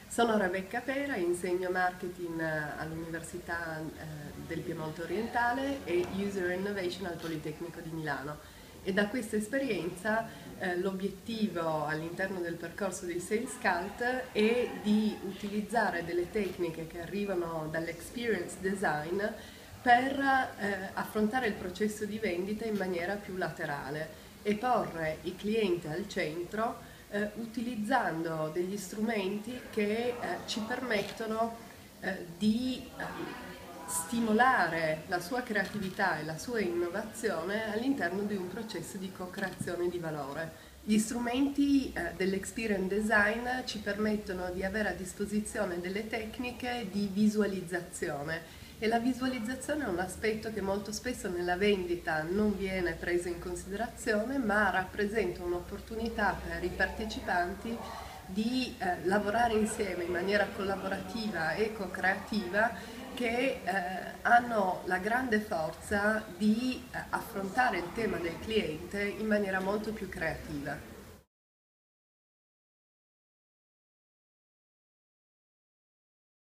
Sono Rebecca Pera, insegno marketing all'Università del Piemonte Orientale e User Innovation al Politecnico di Milano. E da questa esperienza l'obiettivo all'interno del percorso di Sales Cult è di utilizzare delle tecniche che arrivano dall'experience design per affrontare il processo di vendita in maniera più laterale e porre il cliente al centro utilizzando degli strumenti che ci permettono di stimolare la sua creatività e la sua innovazione all'interno di un processo di co-creazione di valore. Gli strumenti dell'experience design ci permettono di avere a disposizione delle tecniche di visualizzazione e la visualizzazione è un aspetto che molto spesso nella vendita non viene preso in considerazione, ma rappresenta un'opportunità per i partecipanti di lavorare insieme in maniera collaborativa e co-creativa che hanno la grande forza di affrontare il tema del cliente in maniera molto più creativa.